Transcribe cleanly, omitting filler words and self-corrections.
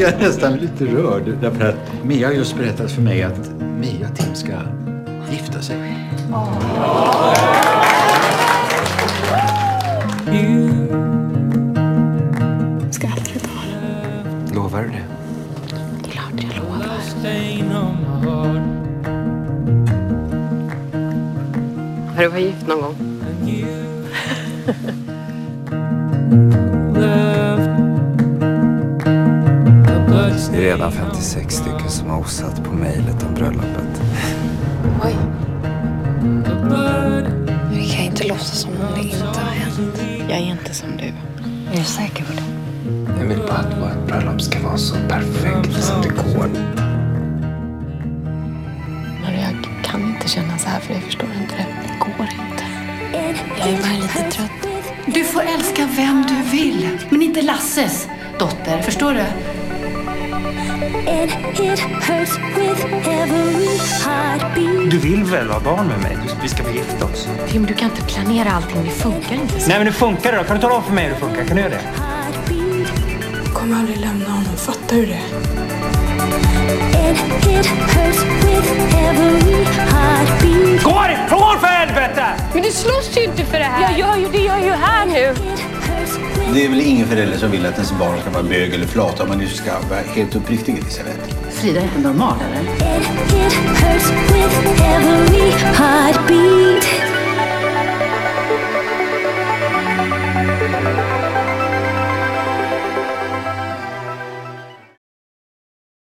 Jag är nästan lite rörd därför att Mia har just berättat för mig att Mia och Tim ska gifta sig. Ska aldrig ta det. Lovar du det? Klart jag lovar. Har du varit gift någon gång? Det är redan 56 stycken som har osat på mejlet om bröllopet. Oj. Vi kan inte låtsas som om det inte har hänt. Jag är inte som du. Är du säker på det? Jag vill bara att vårt bröllop ska vara så perfekt som det går. Men jag kan inte känna så här för jag förstår inte det. Det går inte. Jag är bara lite trött. Du får älska vem du vill, men inte Lasses dotter, förstår du? Du vill väl ha barn med mig? Vi ska få gifta oss. Tim, du kan inte planera allting. Det funkar inte så. Nej, men det funkar då. Kan du tala om för mig hur det funkar? Kan du göra det? Jag kommer aldrig lämna honom, fattar du det? Gå ifrån för helvete! Men du slåss ju inte för det här. Jag gör ju här nu. Det är väl ingen förälder som vill att ens barn ska vara bög eller flata om man nu ska vara helt uppriktig, Elisabeth. Frida är inte normal, eller? It hurts with every heartbeat.